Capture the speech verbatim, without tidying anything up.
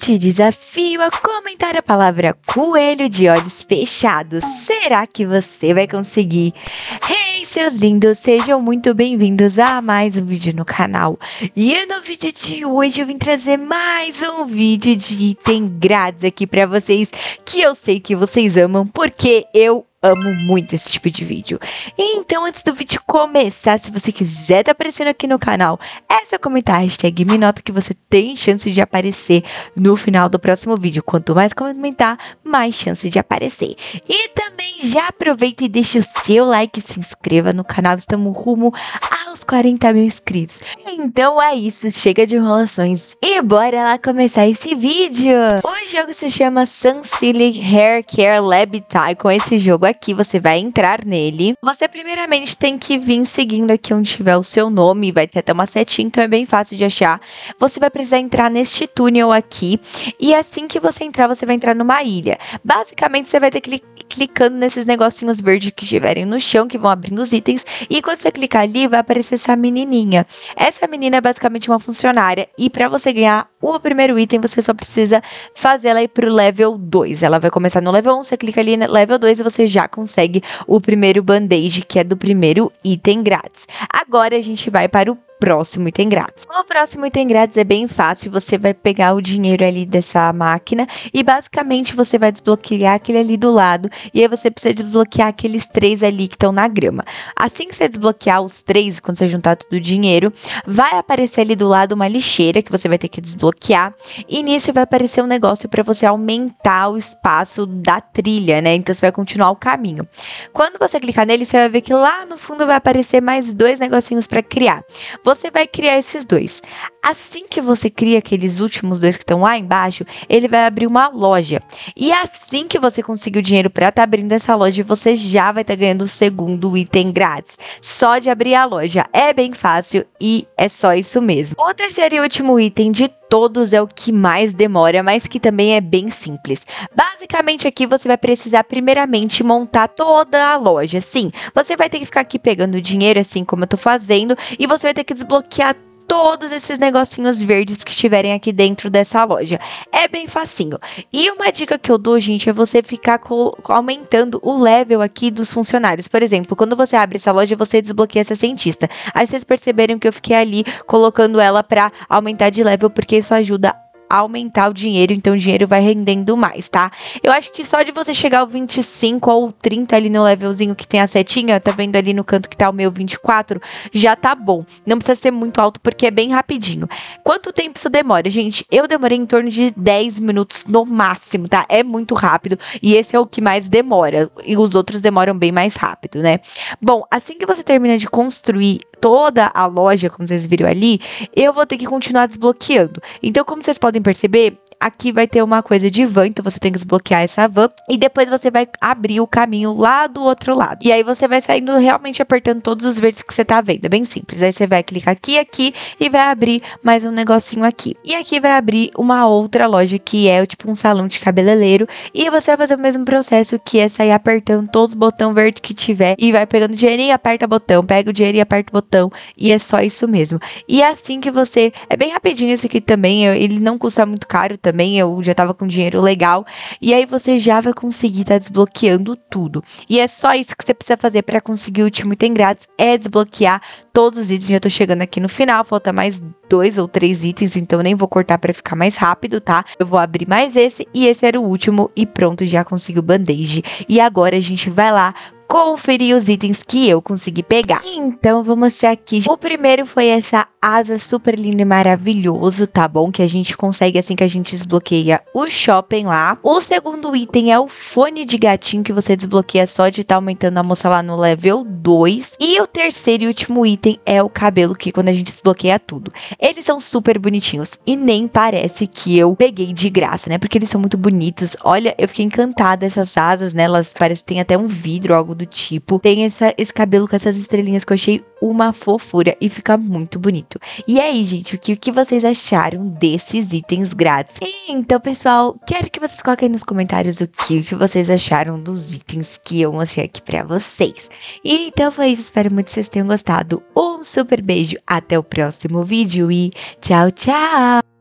te desafio a comentar a palavra coelho de olhos fechados. Será que você vai conseguir? Hey, seus lindos, sejam muito bem-vindos a mais um vídeo no canal. E no vídeo de hoje eu vim trazer mais um vídeo de item grátis aqui pra vocês, que eu sei que vocês amam, porque eu amo muito esse tipo de vídeo. Então, antes do vídeo começar, se você quiser estar aparecendo aqui no canal, é só comentar a hashtag Minota que você tem chance de aparecer no final do próximo vídeo. Quanto mais comentar, mais chance de aparecer. E também já aproveita e deixa o seu like e se inscreva no canal. Estamos rumo aos quarenta mil inscritos. Então é isso, chega de enrolações e bora lá começar esse vídeo. O jogo se chama Sunsilk Hair Care Lab Tie. Com esse jogo aqui, você vai entrar nele. Você primeiramente tem que vir seguindo aqui onde tiver o seu nome. Vai ter até uma setinha, então é bem fácil de achar. Você vai precisar entrar neste túnel aqui. E assim que você entrar, você vai entrar numa ilha. Basicamente, você vai ter que ir clicando nesses negocinhos verdes que estiverem no chão, que vão abrindo os itens. E quando você clicar ali, vai aparecer essa menininha. Essa menina é basicamente uma funcionária. E para você ganhar o primeiro item, você só precisa fazer ela ir pro level dois. Ela vai começar no level um, você clica ali no level dois e você já consegue o primeiro band-aid, que é do primeiro item grátis. Agora a gente vai para o próximo item grátis. O próximo item grátis é bem fácil, você vai pegar o dinheiro ali dessa máquina e basicamente você vai desbloquear aquele ali do lado e aí você precisa desbloquear aqueles três ali que estão na grama. Assim que você desbloquear os três, quando você juntar todo o dinheiro, vai aparecer ali do lado uma lixeira que você vai ter que desbloquear e nisso vai aparecer um negócio para você aumentar o espaço da trilha, né? Então você vai continuar o caminho. Quando você clicar nele, você vai ver que lá no fundo vai aparecer mais dois negocinhos para criar. Você vai criar esses dois. Assim que você cria aqueles últimos dois que estão lá embaixo, ele vai abrir uma loja. E assim que você conseguir o dinheiro para estar tá abrindo essa loja, você já vai estar tá ganhando o segundo item grátis. Só de abrir a loja. É bem fácil e é só isso mesmo. O terceiro e último item de todos é o que mais demora, mas que também é bem simples. Basicamente aqui você vai precisar primeiramente montar toda a loja. Sim, você vai ter que ficar aqui pegando dinheiro assim como eu tô fazendo e você vai ter que desbloquear todos esses negocinhos verdes que estiverem aqui dentro dessa loja. É bem facinho. E uma dica que eu dou, gente, é você ficar aumentando o level aqui dos funcionários. Por exemplo, quando você abre essa loja, você desbloqueia essa cientista. Aí vocês perceberam que eu fiquei ali colocando ela pra aumentar de level, porque isso ajuda a aumentar o dinheiro, então o dinheiro vai rendendo mais, tá? Eu acho que só de você chegar ao vinte e cinco ou trinta ali no levelzinho que tem a setinha, tá vendo ali no canto que tá o meu vinte e quatro, já tá bom. Não precisa ser muito alto porque é bem rapidinho. Quanto tempo isso demora? Gente, eu demorei em torno de dez minutos no máximo, tá? É muito rápido e esse é o que mais demora e os outros demoram bem mais rápido, né? Bom, assim que você termina de construir toda a loja, como vocês viram ali, eu vou ter que continuar desbloqueando. Então, como vocês podem perceber, aqui vai ter uma coisa de van, então você tem que desbloquear essa van e depois você vai abrir o caminho lá do outro lado. E aí você vai saindo realmente apertando todos os verdes que você tá vendo, é bem simples. Aí você vai clicar aqui, aqui e vai abrir mais um negocinho aqui. E aqui vai abrir uma outra loja que é tipo um salão de cabeleireiro e você vai fazer o mesmo processo, que é sair apertando todos os botões verdes que tiver e vai pegando dinheirinho, aperta botão, pega o dinheiro e aperta o botão e é só isso mesmo. E assim que você... É bem rapidinho esse aqui também, ele não custa muito caro também, eu já tava com dinheiro legal, e aí você já vai conseguir estar tá desbloqueando tudo. E é só isso que você precisa fazer para conseguir o último item grátis, é desbloquear todos os itens. Já tô chegando aqui no final, falta mais dois ou três itens, então eu nem vou cortar para ficar mais rápido, tá? Eu vou abrir mais esse, e esse era o último, e pronto, já consegui o band-aid. E agora a gente vai lá conferir os itens que eu consegui pegar. Então, vou mostrar aqui. O primeiro foi essa asa super linda e maravilhoso, tá bom? Que a gente consegue assim que a gente desbloqueia o shopping lá. O segundo item é o fone de gatinho, que você desbloqueia só de estar tá aumentando a moça lá no level dois. E o terceiro e último item é o cabelo, que quando a gente desbloqueia tudo. Eles são super bonitinhos e nem parece que eu peguei de graça, né? Porque eles são muito bonitos. Olha, eu fiquei encantada. Essas asas, né? Elas parecem que tem até um vidro, algo do tipo. Tem essa, esse cabelo com essas estrelinhas que eu achei uma fofura e fica muito bonito. E aí, gente, o que, o que vocês acharam desses itens grátis? E, então, pessoal, quero que vocês coloquem nos comentários o que, o que vocês acharam dos itens que eu mostrei aqui pra vocês. E então foi isso, espero muito que vocês tenham gostado. Um super beijo, até o próximo vídeo e tchau, tchau!